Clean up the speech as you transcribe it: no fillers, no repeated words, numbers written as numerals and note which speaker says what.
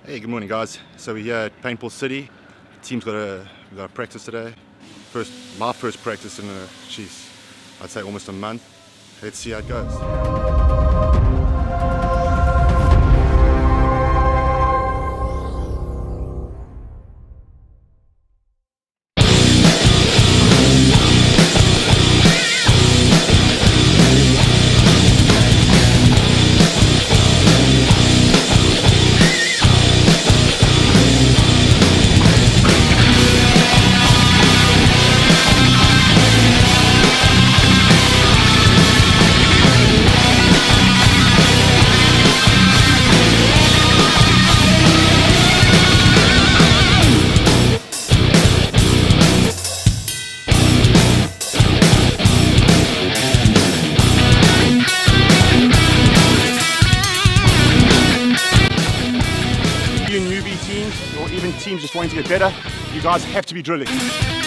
Speaker 1: Hey, good morning, guys. So we're here at Paintball City. The team's got a practice today. My first practice in I'd say almost a month. Let's see how it goes. Newbie teams or even teams just wanting to get better, you guys have to be drilling.